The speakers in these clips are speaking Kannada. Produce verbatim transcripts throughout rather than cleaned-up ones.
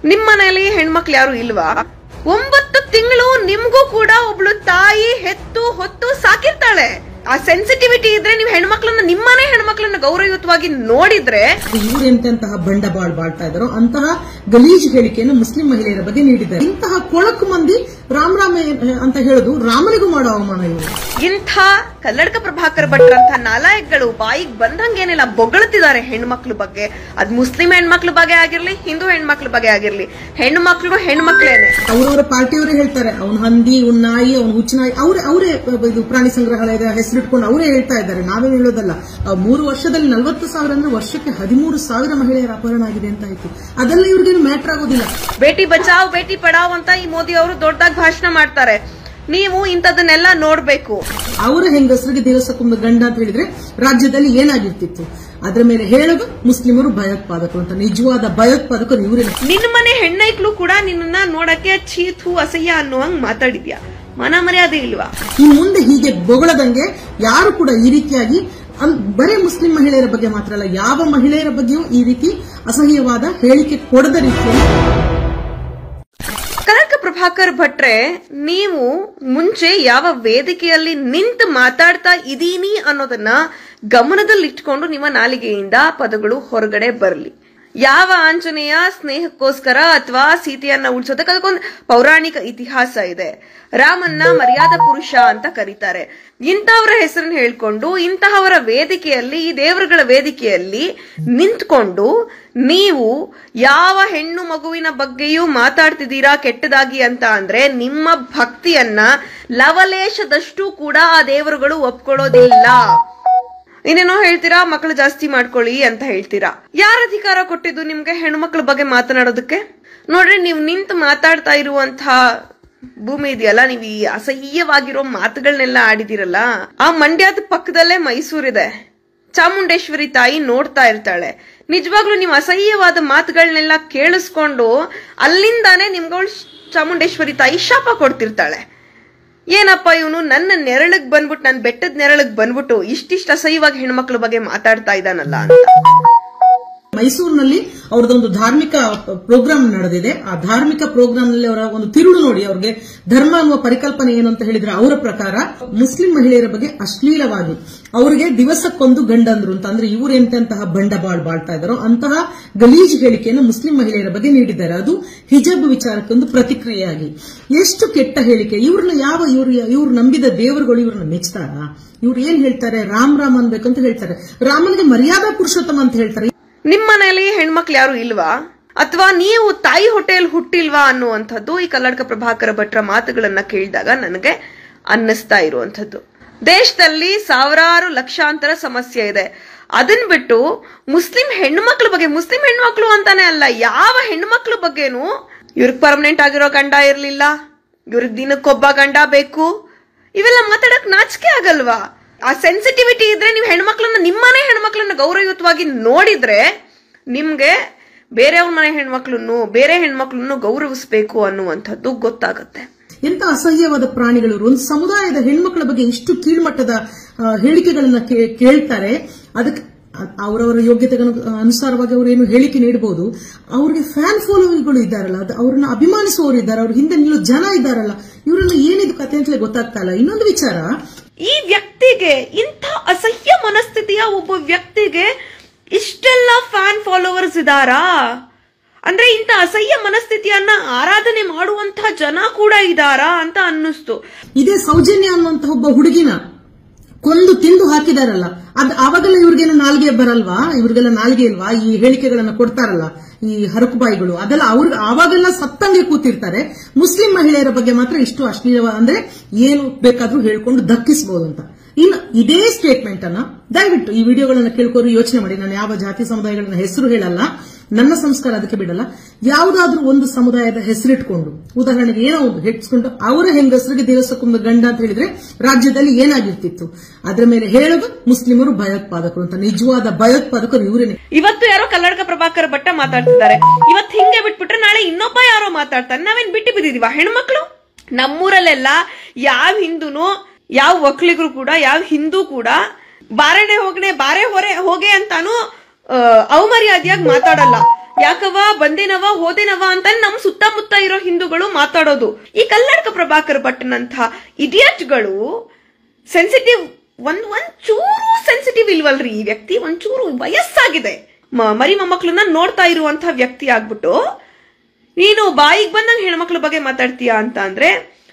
ನಿಮ್ ಮನೆಯಲ್ಲಿ ಹೆಣ್ಮಕ್ಳು ಯಾರು ಇಲ್ವಾ? ಒಂಬತ್ತು ತಿಂಗಳು ನಿಮ್ಗೂ ಕೂಡ ಒಬ್ಳು ತಾಯಿ ಹೆತ್ತು ಹೊತ್ತು ಸಾಕಿರ್ತಾಳೆ. ಆ ಸೆನ್ಸಿಟಿವಿಟಿ ಇದ್ರೆ ನೀವು ಹೆಣ್ಮಕ್ಳನ್ನ ನಿಮ್ಮನೆ ಹೆಣ್ಮಕ್ಳನ್ನ ಗೌರವಯುತವಾಗಿ ನೋಡಿದ್ರೆ ಇವರು ಎಂತೆಂತಹ ಬಂಡವಾಳ ಬಾಳ್ತಾ ಇದ್ದಾರೋ ಅಂತಹ ಗಲೀಜ್ ಹೇಳಿಕೆಯನ್ನು ಮುಸ್ಲಿಂ ಮಹಿಳೆಯರ ಬಗ್ಗೆ ನೀಡಿದ್ದಾರೆ. ಇಂತಹ ಕೊಳಕು ಮಂದಿ ರಾಮ್ ರಾಮ ಅಂತ ಹೇಳುದು ರಾಮನಿಗೂ ಮಾಡೋ ಅವಮಾನ. ಇವರು ಇಂಥ ಕಲ್ಲಡ್ಕ ಪ್ರಭಾಕರ್ ಭಟ್ರಂತ ನಾಲಾಯಕ್ಗಳು ಬಾಯಿಗೆ ಬಂದಂಗೇನೆಲ್ಲ ಬೊಗಳುತ್ತಿದ್ದಾರೆ ಹೆಣ್ಮಕ್ಳ ಬಗ್ಗೆ. ಅದ್ ಮುಸ್ಲಿಂ ಹೆಣ್ಮಕ್ಳ ಬಗ್ಗೆ ಆಗಿರ್ಲಿ, ಹಿಂದೂ ಹೆಣ್ಮಕ್ಳ ಬಗ್ಗೆ ಆಗಿರ್ಲಿ, ಹೆಣ್ಮಕ್ಳು ಹೆಣ್ಮಕ್ಳೇನೆ. ಅವರವರ ಪಾರ್ಟಿಯವರೇ ಹೇಳ್ತಾರೆ, ಅವ್ನ ಹಂದಿ, ಅವ್ನ ನಾಯಿ, ಅವ್ನ ಹುಚ್ಚನಾಯಿ, ಅವ್ರೆ ಅವರೇ ಇದು ಪ್ರಾಣಿ ಸಂಗ್ರಹಾಲಯದ ಹೆಸರಿಟ್ಕೊಂಡು ಅವರೇ ಹೇಳ್ತಾ ಇದ್ದಾರೆ, ನಾವೇನು ಹೇಳೋದಲ್ಲ. ಮೂರು ವರ್ಷದಲ್ಲಿ ನಲವತ್ತು ಸಾವಿರ ಅಂದ್ರೆ ವರ್ಷಕ್ಕೆ ಹದಿಮೂರು ಸಾವಿರ ಮಹಿಳೆಯರ ಅಪಹರಣ ಆಗಿದೆ ಅಂತ ಆಯ್ತು. ಅದೆಲ್ಲ ಇವ್ರಿಗೇನು ಮ್ಯಾಟರ್ ಆಗೋದಿಲ್ಲ. ಬೇಟಿ ಬಚಾವ್ ಬೇಟಿ ಪಡಾವ್ ಅಂತ ಈ ಮೋದಿ ಅವರು ದೊಡ್ಡದಾಗಿ ಭಾಷಣ ಮಾಡ್ತಾರೆ. ನೀವು ಇಂಥದನ್ನೆಲ್ಲ ನೋಡ್ಬೇಕು. ಅವರ ಹೆಂಗಸರಿಗೆ ದಿವಸಕ್ಕೊಂದು ಗಂಡ ಅಂತ ಹೇಳಿದ್ರೆ ರಾಜ್ಯದಲ್ಲಿ ಏನಾಗಿರ್ತಿತ್ತು? ಅದ್ರ ಮೇಲೆ ಹೇಳೋದು ಮುಸ್ಲಿಮರು ಭಯೋತ್ಪಾದಕರು ಅಂತ. ನಿಜವಾದ ಭಯೋತ್ಪಾದಕರು ಇವರೇ. ನಿನ್ನ ಮನೆ ಹೆಣ್ಣೈಕ್ಳು ಕೂಡ ನಿನ್ನ ನೋಡಕ್ಕೆ ಚೀತು ಅಸಹ್ಯ ಅನ್ನುವಂಗ್ ಮಾತಾಡಿದ್ಯಾ? ಮನ ಮರ್ಯಾದೆ ಇಲ್ವಾ? ಇನ್ನು ಮುಂದೆ ಹೀಗೆ ಬೊಗಳದಂಗೆ ಯಾರು ಕೂಡ ಈ ರೀತಿಯಾಗಿ ಬರೀ ಮುಸ್ಲಿಂ ಮಹಿಳೆಯರ ಬಗ್ಗೆ ಮಾತ್ರ ಅಲ್ಲ, ಯಾವ ಮಹಿಳೆಯರ ಬಗ್ಗೆಯೂ ಈ ರೀತಿ ಅಸಹ್ಯವಾದ ಹೇಳಿಕೆ ಕೊಡದ ರೀತಿಯಲ್ಲಿ. ಕನಕ ಪ್ರಭಾಕರ್ ಭಟ್ರೆ, ನೀವು ಮುಂಚೆ ಯಾವ ವೇದಿಕೆಯಲ್ಲಿ ನಿಂತು ಮಾತಾಡ್ತಾ ಇದೀನಿ ಅನ್ನೋದನ್ನ ಗಮನದಲ್ಲಿಟ್ಕೊಂಡು ನಿಮ್ಮ ನಾಲಿಗೆಯಿಂದ ಪದಗಳು ಹೊರಗಡೆ ಬರಲಿ. ಯಾವ ಆಂಜನೇಯ ಸ್ನೇಹಕ್ಕೋಸ್ಕರ ಅಥವಾ ಸೀತೆಯನ್ನ ಉಳಿಸೋದಕ್ಕೆ ಅದಕ್ಕೊಂದು ಪೌರಾಣಿಕ ಇತಿಹಾಸ ಇದೆ. ರಾಮನ್ನ ಮರ್ಯಾದಾ ಪುರುಷ ಅಂತ ಕರೀತಾರೆ. ಇಂತಹವರ ಹೆಸರನ್ನು ಹೇಳ್ಕೊಂಡು ಇಂತಹವರ ವೇದಿಕೆಯಲ್ಲಿ, ಈ ದೇವರುಗಳ ವೇದಿಕೆಯಲ್ಲಿ ನಿಂತ್ಕೊಂಡು ನೀವು ಯಾವ ಹೆಣ್ಣು ಮಗುವಿನ ಬಗ್ಗೆಯೂ ಮಾತಾಡ್ತಿದ್ದೀರಾ ಕೆಟ್ಟದಾಗಿ ಅಂತ ಅಂದ್ರೆ ನಿಮ್ಮ ಭಕ್ತಿಯನ್ನ ಲವಲೇಶದಷ್ಟು ಕೂಡ ಆ ದೇವರುಗಳು ಒಪ್ಕೊಳ್ಳೋದಿಲ್ಲ. ಇನ್ನೇನೋ ಹೇಳ್ತೀರಾ, ಮಕ್ಕಳು ಜಾಸ್ತಿ ಮಾಡ್ಕೊಳ್ಳಿ ಅಂತ ಹೇಳ್ತೀರಾ. ಯಾರ ಅಧಿಕಾರ ಕೊಟ್ಟಿದ್ದು ನಿಮ್ಗೆ ಹೆಣ್ಮಕ್ಳ ಬಗ್ಗೆ ಮಾತನಾಡೋದಕ್ಕೆ? ನೋಡ್ರಿ, ನೀವು ನಿಂತು ಮಾತಾಡ್ತಾ ಇರುವಂತಹ ಭೂಮಿ ಇದೆಯಲ್ಲ, ನೀವು ಈ ಅಸಹ್ಯವಾಗಿರೋ ಮಾತುಗಳನ್ನೆಲ್ಲ ಆಡಿದಿರಲ್ಲ, ಆ ಮಂಡ್ಯದ ಪಕ್ಕದಲ್ಲೇ ಮೈಸೂರಿದೆ. ಚಾಮುಂಡೇಶ್ವರಿ ತಾಯಿ ನೋಡ್ತಾ ಇರ್ತಾಳೆ. ನಿಜವಾಗ್ಲೂ ನೀವು ಅಸಹ್ಯವಾದ ಮಾತುಗಳನ್ನೆಲ್ಲ ಕೇಳಿಸ್ಕೊಂಡು ಅಲ್ಲಿಂದಾನೇ ನಿಮ್ಗಳು ಚಾಮುಂಡೇಶ್ವರಿ ತಾಯಿ ಶಾಪ ಕೊಡ್ತಿರ್ತಾಳೆ. ಏನಪ್ಪ ಇವನು ನನ್ನ ನೆರಳಿಗೆ ಬಂದ್ಬಿಟ್ಟು, ನನ್ನ ಬೆಟ್ಟದ ನೆರಳಿಗೆ ಬಂದ್ಬಿಟ್ಟು ಇಷ್ಟಿಷ್ಟ ಅಸಹ್ಯವಾಗಿ ಹೆಣ್ಮಕ್ಳ ಬಗ್ಗೆ ಮಾತಾಡ್ತಾ ಇದ್ದಾನಲ್ಲ ಅಂತ. ಮೈಸೂರಿನಲ್ಲಿ ಅವ್ರದೊಂದು ಧಾರ್ಮಿಕ ಪ್ರೋಗ್ರಾಮ್ ನಡೆದಿದೆ. ಆ ಧಾರ್ಮಿಕ ಪ್ರೋಗ್ರಾಮ್ ನಲ್ಲಿ ಅವರ ಒಂದು ತಿರುಳು ನೋಡಿ, ಅವ್ರಿಗೆ ಧರ್ಮ ಅನ್ನುವ ಪರಿಕಲ್ಪನೆ ಏನು ಅಂತ ಹೇಳಿದ್ರೆ, ಅವರ ಪ್ರಕಾರ ಮುಸ್ಲಿಂ ಮಹಿಳೆಯರ ಬಗ್ಗೆ ಅಶ್ಲೀಲವಾಗಿ ಅವರಿಗೆ ದಿವಸಕ್ಕೊಂದು ಗಂಡಂದ್ರು ಅಂತ, ಅಂದ್ರೆ ಇವರು ಎಂತೆಂತಹ ಬಂಡವಾಳ ಬಾಳ್ತಾ ಇದ್ದಾರೋ ಅಂತಹ ಗಲೀಜ್ ಹೇಳಿಕೆಯನ್ನು ಮುಸ್ಲಿಂ ಮಹಿಳೆಯರ ಬಗ್ಗೆ ನೀಡಿದ್ದಾರೆ. ಅದು ಹಿಜಬ್ ವಿಚಾರಕ್ಕೊಂದು ಪ್ರತಿಕ್ರಿಯೆಯಾಗಿ. ಎಷ್ಟು ಕೆಟ್ಟ ಹೇಳಿಕೆ! ಇವ್ರನ್ನ ಯಾವ ಇವ್ರು ಇವ್ರು ನಂಬಿದ ದೇವರುಗಳು ಇವ್ರನ್ನ ಮೆಚ್ತಾರ? ಇವ್ರು ಏನ್ ಹೇಳ್ತಾರೆ? ರಾಮ್ ರಾಮ್ ಅನ್ಬೇಕಂತ ಹೇಳ್ತಾರೆ. ರಾಮನಿಗೆ ಮರ್ಯಾದಾ ಪುರುಷೋತ್ತಮ ಅಂತ ಹೇಳ್ತಾರೆ. ನಿಮ್ ಮನೆಯಲ್ಲಿ ಹೆಣ್ಮಕ್ಳು ಯಾರು ಇಲ್ವಾ? ಅಥವಾ ನೀವು ತಾಯಿ ಹೊಟ್ಟೆಯಲ್ಲಿ ಹುಟ್ಟಿಲ್ವಾ ಅನ್ನುವಂಥದ್ದು ಈ ಕಲ್ಲಡ್ಕ ಪ್ರಭಾಕರ ಭಟ್ರ ಮಾತುಗಳನ್ನ ಕೇಳಿದಾಗ ನನಗೆ ಅನ್ನಿಸ್ತಾ ಇರುವಂತದ್ದು. ದೇಶದಲ್ಲಿ ಸಾವಿರಾರು ಲಕ್ಷಾಂತರ ಸಮಸ್ಯೆ ಇದೆ. ಅದನ್ ಬಿಟ್ಟು ಮುಸ್ಲಿಂ ಹೆಣ್ಮಕ್ಳ ಬಗ್ಗೆ, ಮುಸ್ಲಿಂ ಹೆಣ್ಮಕ್ಳು ಅಂತಾನೆ ಅಲ್ಲ, ಯಾವ ಹೆಣ್ಮಕ್ಳ ಬಗ್ಗೆನೂ ಇವ್ರಿಗೆ ಪರ್ಮನೆಂಟ್ ಆಗಿರೋ ಗಂಡ ಇರ್ಲಿಲ್ಲ, ಇವ್ರಿಗೆ ದಿನಕ್ಕೊಬ್ಬ ಗಂಡ ಬೇಕು, ಇವೆಲ್ಲ ಮಾತಾಡಕ್ ನಾಚಿಕೆ ಆಗಲ್ವಾ? ಆ ಸೆನ್ಸಿಟಿವಿಟಿ ಇದ್ರೆ ನೀವು ಹೆಣ್ಮಕ್ಳನ್ನ ನಿಮ್ಮನೆ ಹೆಣ್ಮಕ್ಳನ್ನ ಗೌರವಯುತವಾಗಿ ನೋಡಿದ್ರೆ ನಿಮ್ಗೆ ಬೇರೆಯವ್ರ ಮನೆ ಹೆಣ್ಮಕ್ಳನ್ನು, ಬೇರೆ ಹೆಣ್ಮಕ್ಳನ್ನು ಗೌರವಿಸಬೇಕು ಅನ್ನುವಂಥದ್ದು ಗೊತ್ತಾಗುತ್ತೆ. ಎಂತ ಅಸಹ್ಯವಾದ ಪ್ರಾಣಿಗಳು! ಒಂದು ಸಮುದಾಯದ ಹೆಣ್ಮಕ್ಳ ಬಗ್ಗೆ ಇಷ್ಟು ಕೀಳ್ಮಟ್ಟದ ಹೇಳಿಕೆಗಳನ್ನ ಕೇಳ್ತಾರೆ. ಅದಕ್ಕೆ ಅವರವರ ಯೋಗ್ಯತೆಗಳ ಅನುಸಾರವಾಗಿ ಅವರೇನು ಹೇಳಿಕೆ ನೀಡಬಹುದು. ಅವ್ರಿಗೆ ಫ್ಯಾನ್ ಫಾಲೋವರ್ಗಳು ಇದ್ದಾರಲ್ಲ, ಅವ್ರನ್ನ ಅಭಿಮಾನಿಸುವವರು ಇದ್ದಾರೆ, ಅವ್ರ ಹಿಂದೆ ನಿಲ್ಲೋ ಜನ ಇದ್ದಾರಲ್ಲ, ಇವರನ್ನ ಏನಿದು ಕತೆ ಅಂತಲೇ ಗೊತ್ತಾಗ್ತಾ ಇಲ್ಲ. ಇನ್ನೊಂದು ವಿಚಾರ, ಈ ವ್ಯಕ್ತಿಗೆ, ಇಂಥ ಅಸಹ್ಯ ಮನಸ್ಥಿತಿಯ ಒಬ್ಬ ವ್ಯಕ್ತಿಗೆ ಇಷ್ಟೆಲ್ಲ ಫ್ಯಾನ್ ಫಾಲೋವರ್ಸ್ ಇದಾರಾ? ಅಂದ್ರೆ ಇಂಥ ಅಸಹ್ಯ ಮನಸ್ಥಿತಿಯನ್ನ ಆರಾಧನೆ ಮಾಡುವಂತಹ ಜನ ಕೂಡ ಇದಾರಾ ಅಂತ ಅನ್ನಿಸ್ತು. ಇದೇ ಸೌಜನ್ಯ ಅನ್ನುವಂತಹ ಒಬ್ಬ ಹುಡುಗಿನ ಕೊಂದು ತಿಂದು ಹಾಕಿದಾರಲ್ಲ, ಅದ್ ಆವಾಗೆಲ್ಲ ಇವ್ರಿಗೇನು ನಾಲ್ಗೆ ಬರಲ್ವಾ? ಇವ್ರಿಗೆಲ್ಲ ನಾಲ್ಗೆ ಇಲ್ವಾ? ಈ ಹೇಳಿಕೆಗಳನ್ನ ಕೊಡ್ತಾರಲ್ಲ ಈ ಹರಕುಬಾಯಿಗಳು, ಅದೆಲ್ಲ ಅವ್ರಿಗೆ ಆವಾಗೆಲ್ಲ ಸತ್ತಂಗೆ ಕೂತಿರ್ತಾರೆ. ಮುಸ್ಲಿಂ ಮಹಿಳೆಯರ ಬಗ್ಗೆ ಮಾತ್ರ ಇಷ್ಟು ಅಶ್ಲೀಲ, ಅಂದ್ರೆ ಏನು ಬೇಕಾದ್ರೂ ಹೇಳ್ಕೊಂಡು ದಕ್ಕಿಸಬಹುದು ಅಂತ. ಇನ್ನು ಇದೇ ಸ್ಟೇಟ್ಮೆಂಟ್ ಅನ್ನ ದಯವಿಟ್ಟು ಈ ವಿಡಿಯೋಗಳನ್ನ ಕೇಳ್ಕೋರು ಯೋಚನೆ ಮಾಡಿ. ನಾನು ಯಾವ ಜಾತಿ ಸಮುದಾಯಗಳನ್ನ ಹೆಸರು ಹೇಳಲ್ಲ, ನನ್ನ ಸಂಸ್ಕಾರ ಅದಕ್ಕೆ ಬಿಡಲ್ಲ. ಯಾವುದಾದ್ರೂ ಒಂದು ಸಮುದಾಯದ ಹೆಸರಿಟ್ಕೊಂಡು, ಉದಾಹರಣೆಗೆ ಏನೋ ಒಂದು ಹೆಚ್ಚಿಕೊಂಡು ಅವರ ಹೆಂಗಸರಿಗೆ ದಿವಸಕ್ಕೊಂದು ಗಂಡ ಅಂತ ಹೇಳಿದ್ರೆ ರಾಜ್ಯದಲ್ಲಿ ಏನಾಗಿರ್ತಿತ್ತು? ಅದ್ರ ಮೇಲೆ ಹೇಳೋದು ಮುಸ್ಲಿಮರು ಭಯೋತ್ಪಾದಕರು ಅಂತ. ನಿಜವಾದ ಭಯೋತ್ಪಾದಕರು ಇವರೇನೆ. ಇವತ್ತು ಯಾರೋ ಕಲ್ಲಡ್ಕ ಪ್ರಭಾಕರ್ ಭಟ್ಟ ಮಾತಾಡ್ತಿದ್ದಾರೆ, ಇವತ್ತು ಹಿಂಗೆ ಬಿಟ್ಬಿಟ್ರೆ ನಾಳೆ ಇನ್ನೊಬ್ಬ ಯಾರೋ ಮಾತಾಡ್ತಾರೆ. ನಾವೇನ್ ಬಿಟ್ಟು ಬಿದ್ದಿದೀವ? ಹೆಣ್ಮಕ್ಳು ನಮ್ಮೂರಲ್ಲೆಲ್ಲ ಯಾವ ಹಿಂದೂನು, ಯಾವ ಒಕ್ಕಲಿಗರು ಕೂಡ, ಯಾವ ಹಿಂದೂ ಕೂಡ ಬಾರಣೆ ಹೋಗನೆ ಬಾರೆ ಹೊರೆ ಹೋಗೆ ಅಂತಾನು ಅವಮರ್ಯಾದೆಯಾಗಿ ಮಾತಾಡಲ್ಲ. ಯಾಕವ ಬಂದೇನವ ಹೋದೇನವ ಅಂತ ನಮ್ ಸುತ್ತಮುತ್ತ ಇರೋ ಹಿಂದೂಗಳು ಮಾತಾಡೋದು. ಈ ಕಲ್ಲಡ್ಕ ಪ್ರಭಾಕರ್ ಭಟ್ನಂತ ಇಡಿಯಟ್ಗಳು ಸೆನ್ಸಿಟಿವ್ ಒಂದ್ ಒಂದ್ ಚೂರು ಸೆನ್ಸಿಟಿವ್ ಇಲ್ವಲ್ರಿ ಈ ವ್ಯಕ್ತಿ. ಒಂಚೂರು ವಯಸ್ಸಾಗಿದೆ, ಮರಿ ಮೊಮ್ಮಕ್ಳನ್ನ ನೋಡ್ತಾ ಇರುವಂತಹ ವ್ಯಕ್ತಿ ಆಗ್ಬಿಟ್ಟು ನೀನು ಬಾಯಿಗೆ ಬಂದಂಗ ಹೆಣ್ಮಕ್ಳ ಬಗ್ಗೆ ಮಾತಾಡ್ತೀಯಾ ಅಂತ ಅಂದ್ರೆ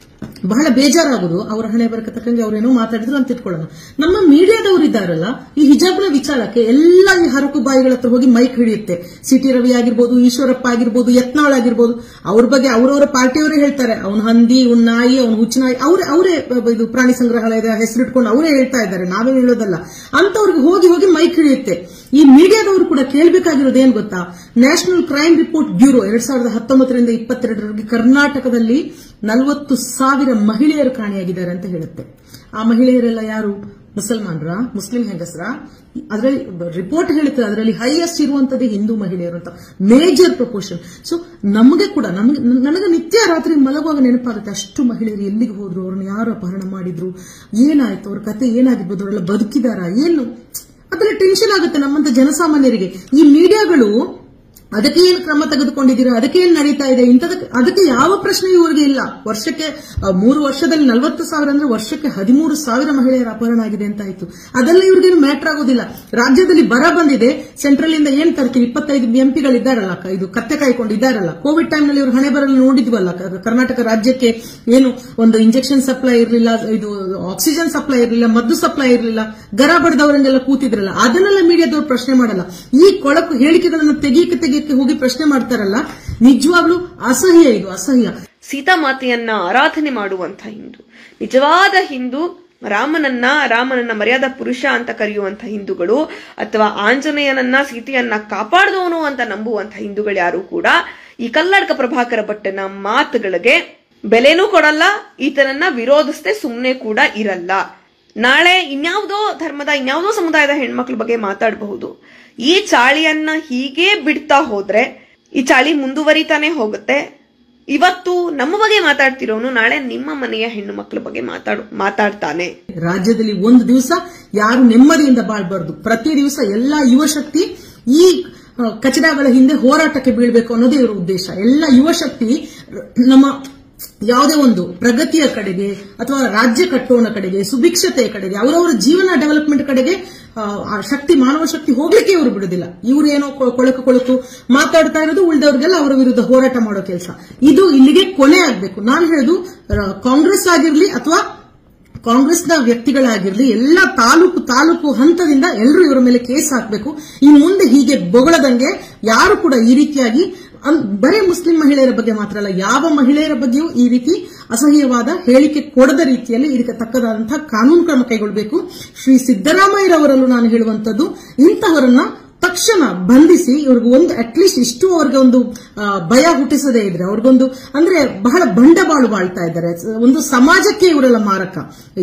ಬಹಳ ಬೇಜಾರಾಗುದು. ಅವರ ಹಣೆ ಬರಕತಕ್ಕಂಗೆ ಅವ್ರೇನೋ ಮಾತಾಡಿದ್ರು ಅಂತ ಇಟ್ಕೊಳ್ಳೋಣ. ನಮ್ಮ ಮೀಡಿಯಾದವರು ಇದ್ದಾರಲ್ಲ, ಈ ಹಿಜಾಬ್ನ ವಿಚಾರಕ್ಕೆ ಎಲ್ಲ ಈ ಹರಕು ಬಾಯಿಗಳ ಹತ್ರ ಹೋಗಿ ಮೈಕ್ ಹಿಡಿಯುತ್ತೆ. ಸಿಟಿ ರವಿ ಆಗಿರ್ಬೋದು, ಈಶ್ವರಪ್ಪ ಆಗಿರ್ಬೋದು, ಯತ್ನಾಳ್ ಆಗಿರ್ಬೋದು, ಅವ್ರ ಬಗ್ಗೆ ಅವರವರ ಪಾರ್ಟಿಯವರೇ ಹೇಳ್ತಾರೆ, ಅವ್ನ ಹಂದಿ, ಅವ್ನ ನಾಯಿ, ಅವ್ನ ಹುಚ್ಚನಾಯಿ, ಅವ್ರೆ ಅವರೇ ಇದು ಪ್ರಾಣಿ ಸಂಗ್ರಹಾಲಯದ ಹೆಸರಿಟ್ಕೊಂಡು ಅವರೇ ಹೇಳ್ತಾ ಇದ್ದಾರೆ, ನಾವೇ ಹೇಳೋದಲ್ಲ. ಅಂತವ್ರಿಗೆ ಹೋಗಿ ಹೋಗಿ ಮೈಕ್ ಹಿಡಿಯುತ್ತೆ. ಈ ಮೀಡಿಯಾದವರು ಕೂಡ ಕೇಳಬೇಕಾಗಿರೋದು ಏನ್ ಗೊತ್ತಾ, ನ್ಯಾಷನಲ್ ಕ್ರೈಮ್ ರಿಪೋರ್ಟ್ ಬ್ಯೂರೋ ಎರಡ್ ಸಾವಿರದ ಹತ್ತೊಂಬತ್ತರಿಂದ ಇಪ್ಪತ್ತೆರಡರವರೆಗೆ ಕರ್ನಾಟಕದಲ್ಲಿ ನಲವತ್ತು ಸಾವಿರ ಮಹಿಳೆಯರು ಕಾಣೆಯಾಗಿದ್ದಾರೆ ಅಂತ ಹೇಳುತ್ತೆ. ಆ ಮಹಿಳೆಯರೆಲ್ಲ ಯಾರು? ಮುಸಲ್ಮಾನರ, ಮುಸ್ಲಿಂ ಹೆಂಗಸರ? ಅದರಲ್ಲಿ ರಿಪೋರ್ಟ್ ಹೇಳುತ್ತೆ ಅದರಲ್ಲಿ ಹೈಯೆಸ್ಟ್ ಇರುವಂತದ್ದೇ ಹಿಂದೂ ಮಹಿಳೆಯರು ಅಂತ, ಮೇಜರ್ ಪ್ರಪೋರ್ಷನ್. ಸೊ ನಮಗೆ ಕೂಡ ನಮಗೆ ನನಗೆ ನಿತ್ಯ ರಾತ್ರಿ ಮಲಗುವಾಗ ನೆನಪಾಗುತ್ತೆ, ಅಷ್ಟು ಮಹಿಳೆಯರು ಎಲ್ಲಿಗೆ ಹೋದ್ರು, ಅವ್ರನ್ನ ಯಾರು ಅಪಹರಣ ಮಾಡಿದ್ರು, ಏನಾಯ್ತು, ಅವ್ರ ಕತೆ ಏನಾಗಿರ್ಬೋದು, ಅವರೆಲ್ಲ ಬದುಕಿದಾರ ಏನು, ಅದರಲ್ಲಿ ಟೆನ್ಷನ್ ಆಗುತ್ತೆ ನಮ್ಮಂತ ಜನಸಾಮಾನ್ಯರಿಗೆ. ಈ ಮೀಡಿಯಾಗಳು ಅದಕ್ಕೆ ಏನು ಕ್ರಮ ತೆಗೆದುಕೊಂಡಿದ್ದೀರಾ, ಅದಕ್ಕೆ ಏನು ನಡೀತಾ ಇದೆ, ಇಂಥದಕ್ಕೆ ಅದಕ್ಕೆ ಯಾವ ಪ್ರಶ್ನೆ ಇವರಿಗೆ ಇಲ್ಲ. ವರ್ಷಕ್ಕೆ ಮೂರು ವರ್ಷದಲ್ಲಿ ನಲವತ್ತು ಸಾವಿರ ಅಂದ್ರೆ ವರ್ಷಕ್ಕೆ ಹದಿಮೂರು ಸಾವಿರ ಮಹಿಳೆಯರ ಅಪಹರಣ ಆಗಿದೆ ಅಂತ ಆಯ್ತು. ಅದೆಲ್ಲ ಇವ್ರಿಗೇನು ಮ್ಯಾಟರ್ ಆಗೋದಿಲ್ಲ. ರಾಜ್ಯದಲ್ಲಿ ಬರ ಬಂದಿದೆ, ಸೆಂಟ್ರಲ್ ಇಂದ ಏನ್ ತರ್ತೀವಿ, ಇಪ್ಪತ್ತೈದು ಎಂಪಿಗಳಿದ್ದಾರಲ್ಲ, ಇದು ಕತ್ತೆ ಕಾಯ್ಕೊಂಡಿದ್ದಾರಲ್ಲ. ಕೋವಿಡ್ ಟೈಮ್ ನಲ್ಲಿ ಇವರು ಹಣೆ ಬರಲು ನೋಡಿದ್ವಲ್ಲ, ಕರ್ನಾಟಕ ರಾಜ್ಯಕ್ಕೆ ಏನು ಒಂದು ಇಂಜೆಕ್ಷನ್ ಸಪ್ಲೈ ಇರಲಿಲ್ಲ, ಇದು ಆಕ್ಸಿಜನ್ ಸಪ್ಲೈ ಇರಲಿಲ್ಲ, ಮದ್ದು ಸಪ್ಲೈ ಇರಲಿಲ್ಲ, ಗರ ಬಡದವರನ್ನೆಲ್ಲ ಕೂತಿದ್ರಲ್ಲ, ಅದನ್ನೆಲ್ಲ ಮೀಡಿಯಾದವರು ಪ್ರಶ್ನೆ ಮಾಡಲ್ಲ. ಈ ಕೊಳಕು ಹೇಳಿಕೆಗಳನ್ನು ತೆಗೀಕೆ ತೆಗಿ ಹೋಗಿ ಪ್ರಶ್ನೆ ಮಾಡ್ತಾರಲ್ಲ, ನಿಜವಾಗ್ಲೂ ಅಸಹ್ಯ, ಇದು ಅಸಹ್ಯ. ಸೀತಾಮಾತೆಯನ್ನ ಆರಾಧನೆ ಮಾಡುವಂತ ಹಿಂದೂ, ನಿಜವಾದ ಹಿಂದೂ, ರಾಮನನ್ನ ರಾಮನನ್ನ ಮರ್ಯಾದಾ ಪುರುಷ ಅಂತ ಕರೆಯುವಂತ ಹಿಂದೂಗಳು, ಅಥವಾ ಆಂಜನೇಯನನ್ನ ಸೀತೆಯನ್ನ ಕಾಪಾಡಿದವನು ಅಂತ ನಂಬುವಂತ ಹಿಂದೂಗಳು ಯಾರು ಕೂಡ ಈ ಕಲ್ಲಡ್ಕ ಪ್ರಭಾಕರ ಭಟ್ಟನ ಮಾತುಗಳಿಗೆ ಬೆಲೆನೂ ಕೊಡಲ್ಲ, ಈತನನ್ನ ವಿರೋಧಿಸದೆ ಸುಮ್ಮನೆ ಕೂಡ ಇರಲ್ಲ. ನಾಳೆ ಇನ್ಯಾವುದೋ ಧರ್ಮದ ಇನ್ಯಾವುದೋ ಸಮುದಾಯದ ಹೆಣ್ಮಕ್ಳ ಬಗ್ಗೆ ಮಾತಾಡಬಹುದು. ಈ ಚಾಳಿಯನ್ನ ಹೀಗೆ ಬಿಡ್ತಾ ಹೋದ್ರೆ ಈ ಚಾಳಿ ಮುಂದುವರಿತಾನೆ ಹೋಗುತ್ತೆ. ಇವತ್ತು ನಮ್ಮ ಬಗ್ಗೆ ಮಾತಾಡ್ತಿರೋನು ನಾಳೆ ನಿಮ್ಮ ಮನೆಯ ಹೆಣ್ಣು ಮಕ್ಕಳ ಬಗ್ಗೆ ಮಾತಾಡ್ ಮಾತಾಡ್ತಾನೆ. ರಾಜ್ಯದಲ್ಲಿ ಒಂದು ದಿವಸ ಯಾರು ನೆಮ್ಮದಿಯಿಂದ ಬಾಳ್ಬಾರ್ದು. ಪ್ರತಿ ದಿವಸ ಎಲ್ಲಾ ಯುವಶಕ್ತಿ ಈ ಕಚಡಗಳ ಹಿಂದೆ ಹೋರಾಟಕ್ಕೆ ಬೀಳ್ಬೇಕು ಅನ್ನೋದೇ ಇವರ ಉದ್ದೇಶ. ಎಲ್ಲ ಯುವಶಕ್ತಿ ನಮ್ಮ ಯಾವುದೇ ಒಂದು ಪ್ರಗತಿಯ ಕಡೆಗೆ ಅಥವಾ ರಾಜ್ಯ ಕಟ್ಟೋಣ ಕಡೆಗೆ, ಸುಭಿಕ್ಷತೆಯ ಕಡೆಗೆ, ಅವರವರ ಜೀವನ ಡೆವಲಪ್ಮೆಂಟ್ ಕಡೆಗೆ ಶಕ್ತಿ, ಮಾನವ ಶಕ್ತಿ ಹೋಗ್ಲಿಕ್ಕೆ ಇವರು ಬಿಡುದಿಲ್ಲ. ಇವರು ಏನೋ ಕೊಳಕು ಕೊಳಕು ಮಾತಾಡ್ತಾ ಇರೋದು, ಉಳಿದವ್ರಿಗೆಲ್ಲ ಅವರ ವಿರುದ್ಧ ಹೋರಾಟ ಮಾಡೋ ಕೆಲಸ. ಇದು ಇಲ್ಲಿಗೆ ಕೊನೆ ಆಗ್ಬೇಕು. ನಾನು ಹೇಳುದು, ಕಾಂಗ್ರೆಸ್ ಆಗಿರ್ಲಿ ಅಥವಾ ಕಾಂಗ್ರೆಸ್ನ ವ್ಯಕ್ತಿಗಳಾಗಿರ್ಲಿ, ಎಲ್ಲ ತಾಲೂಕು ತಾಲೂಕು ಹಂತದಿಂದ ಎಲ್ಲರೂ ಇವರ ಮೇಲೆ ಕೇಸ್ ಹಾಕಬೇಕು. ಇನ್ನು ಮುಂದೆ ಹೀಗೆ ಬೊಗಳದಂಗೆ ಯಾರು ಕೂಡ ಈ ರೀತಿಯಾಗಿ ಬರೀ ಮುಸ್ಲಿಂ ಮಹಿಳೆಯರ ಬಗ್ಗೆ ಮಾತ್ರ ಅಲ್ಲ, ಯಾವ ಮಹಿಳೆಯರ ಬಗ್ಗೆಯೂ ಈ ರೀತಿ ಅಸಹ್ಯವಾದ ಹೇಳಿಕೆ ಕೊಡದ ರೀತಿಯಲ್ಲಿ ಇದಕ್ಕೆ ತಕ್ಕದಾದಂತಹ ಕಾನೂನು ಕ್ರಮ ಕೈಗೊಳ್ಳಬೇಕು. ಶ್ರೀ ಸಿದ್ದರಾಮಯ್ಯರವರಲ್ಲೂ ನಾನು ಹೇಳುವಂತದ್ದು, ಇಂತಹವರನ್ನ ತಕ್ಷಣ ಬಂಧಿಸಿ ಇವ್ರಿಗೆ ಒಂದು ಅಟ್ಲೀಸ್ಟ್ ಇಷ್ಟು ಅವ್ರಿಗೆ ಒಂದು ಭಯ ಹುಟ್ಟಿಸದೇ ಇದ್ರೆ, ಅವ್ರಿಗೊಂದು ಅಂದ್ರೆ ಬಹಳ ಬಂಡವಾಳು ಬಾಳ್ತಾ ಇದ್ದಾರೆ. ಒಂದು ಸಮಾಜಕ್ಕೆ ಇವರೆಲ್ಲ ಮಾರಕ,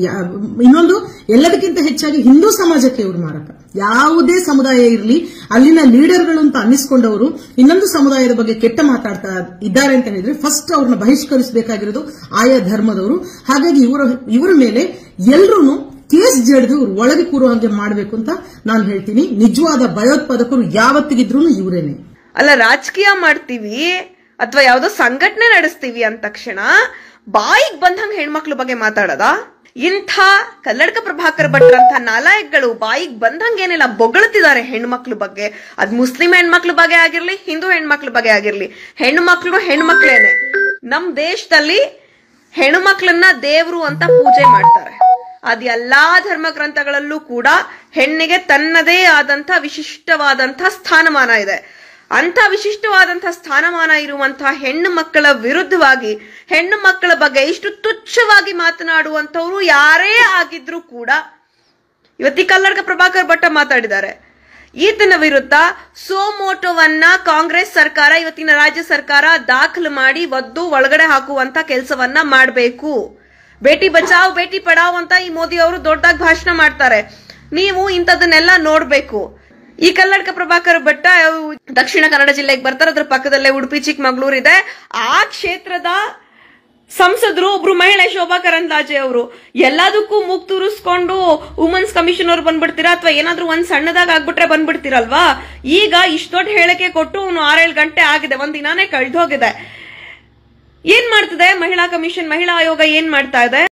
ಇನ್ನೊಂದು ಎಲ್ಲದಕ್ಕಿಂತ ಹೆಚ್ಚಾಗಿ ಹಿಂದೂ ಸಮಾಜಕ್ಕೆ ಇವರು ಮಾರಕ. ಯಾವುದೇ ಸಮುದಾಯ ಇರಲಿ, ಅಲ್ಲಿನ ಲೀಡರ್ಗಳು ಅಂತ ಅನ್ನಿಸ್ಕೊಂಡವರು ಇನ್ನೊಂದು ಸಮುದಾಯದ ಬಗ್ಗೆ ಕೆಟ್ಟ ಮಾತಾಡ್ತಾ ಇದ್ದಾರೆ ಅಂತ ಹೇಳಿದ್ರೆ ಫಸ್ಟ್ ಅವ್ರನ್ನ ಬಹಿಷ್ಕರಿಸಬೇಕಾಗಿರೋದು ಆಯಾ ಧರ್ಮದವರು. ಹಾಗಾಗಿ ಇವರ ಇವರ ಮೇಲೆ ಎಲ್ಲರೂ ಕೇಸ್ ಜಡಿದು ಒಳಗೆ ಕೂರುವ ಹಾಗೆ ಮಾಡಬೇಕು ಅಂತ ನಾನು ಹೇಳ್ತೀನಿ. ನಿಜವಾದ ಭಯೋತ್ಪಾದಕರು ಯಾವತ್ತಿಗಿದ್ರು ಇವರೇನೆ. ಅಲ್ಲ, ರಾಜಕೀಯ ಮಾಡ್ತೀವಿ ಅಥವಾ ಯಾವ್ದೋ ಸಂಘಟನೆ ನಡೆಸ್ತೀವಿ ಅಂದ ತಕ್ಷಣ ಬಾಯಿಗೆ ಬಂದಂಗ ಹೆಣ್ಮಕ್ಳ ಬಗ್ಗೆ ಮಾತಾಡದ? ಇಂಥ ಕಲ್ಲಡ್ಕ ಪ್ರಭಾಕರ್ ಭಟ್ರಂತ ನಾಲಾಯಕ್ಗಳು ಬಾಯಿಗೆ ಬಂದಂಗೇನೆಲ್ಲ ಬೊಗಳ್ತಿದ್ದಾರೆ ಹೆಣ್ಮಕ್ಳ ಬಗ್ಗೆ. ಅದ್ ಮುಸ್ಲಿಂ ಹೆಣ್ಮಕ್ಳ ಬಗ್ಗೆ ಆಗಿರ್ಲಿ, ಹಿಂದೂ ಹೆಣ್ಮಕ್ಳ ಬಗ್ಗೆ ಆಗಿರ್ಲಿ, ಹೆಣ್ಮಕ್ಳು ಹೆಣ್ಮಕ್ಳೇನೆ. ನಮ್ ದೇಶದಲ್ಲಿ ಹೆಣ್ಮಕ್ಳನ್ನ ದೇವ್ರು ಅಂತ ಪೂಜೆ ಮಾಡ್ತಾರೆ. ಅದ್ ಎಲ್ಲಾ ಧರ್ಮ ಗ್ರಂಥಗಳಲ್ಲೂ ಕೂಡ ಹೆಣ್ಣಿಗೆ ತನ್ನದೇ ಆದಂತ ವಿಶಿಷ್ಟವಾದಂತ ಸ್ಥಾನಮಾನ ಇದೆ. ಅಂತ ವಿಶಿಷ್ಟವಾದಂತ ಸ್ಥಾನಮಾನ ಇರುವಂತಹ ಹೆಣ್ಣು ಮಕ್ಕಳ ವಿರುದ್ಧವಾಗಿ, ಹೆಣ್ಣು ಮಕ್ಕಳ ಬಗ್ಗೆ ಇಷ್ಟು ತುಚ್ಛವಾಗಿ ಮಾತನಾಡುವಂತವ್ರು ಯಾರೇ ಆಗಿದ್ರು ಕೂಡ ಇವತ್ತಿ ಕಲ್ಲಡ್ಕ ಪ್ರಭಾಕರ್ ಭಟ್ಟ ಮಾತಾಡಿದ್ದಾರೆ. ಈತನ ವಿರುದ್ಧ ಸೋಮೋಟೋವನ್ನ ಕಾಂಗ್ರೆಸ್ ಸರ್ಕಾರ, ಇವತ್ತಿನ ರಾಜ್ಯ ಸರ್ಕಾರ ದಾಖಲು ಮಾಡಿ ಒದ್ದು ಒಳಗಡೆ ಹಾಕುವಂತ ಕೆಲಸವನ್ನ ಮಾಡಬೇಕು. ಬೇಟಿ ಬಚಾವ್ ಬೇಟಿ ಪಡಾವ್ ಅಂತ ಈ ಮೋದಿ ಅವರು ದೊಡ್ಡದಾಗಿ ಭಾಷಣ ಮಾಡ್ತಾರೆ. ನೀವು ಇಂಥದನ್ನೆಲ್ಲ ನೋಡ್ಬೇಕು. ಈ ಕಲ್ಲಡ್ಕ ಪ್ರಭಾಕರ್ ಭಟ್ಟ ದಕ್ಷಿಣ ಕನ್ನಡ ಜಿಲ್ಲೆಗೆ ಬರ್ತಾರೆ, ಅದ್ರ ಪಕ್ಕದಲ್ಲೇ ಉಡುಪಿ ಚಿಕ್ಕಮಗಳೂರು ಇದೆ. ಆ ಕ್ಷೇತ್ರದ ಸಂಸದರು ಒಬ್ರು ಮಹಿಳೆ ಶೋಭಾ ಕರಂದ್ಲಾಜೆ ಅವರು ಎಲ್ಲದಕ್ಕೂ ಮೂಗ್ ತೂರಿಸ್ಕೊಂಡು ವುಮೆನ್ಸ್ ಕಮಿಷನ್ ಅವ್ರು ಬಂದ್ಬಿಡ್ತೀರಾ ಅಥವಾ ಏನಾದ್ರೂ ಒಂದ್ ಸಣ್ಣದಾಗ ಆಗ್ಬಿಟ್ರೆ ಬಂದ್ಬಿಡ್ತೀರಲ್ವಾ? ಈಗ ಇಷ್ಟ ದೊಡ್ಡ ಹೇಳಿಕೆ ಕೊಟ್ಟು ಅವನು ಆರೇಳು ಗಂಟೆ ಆಗಿದೆ, ಒಂದ್ ದಿನಾನೇ ಕಳೆದು ಹೋಗಿದೆ. ಏನ್ ಮಾಡ್ತಿದೆ ಮಹಿಳಾ ಕಮಿಷನ್, ಮಹಿಳಾ ಆಯೋಗ ಏನ್ ಮಾಡ್ತಾ ಇದೆ?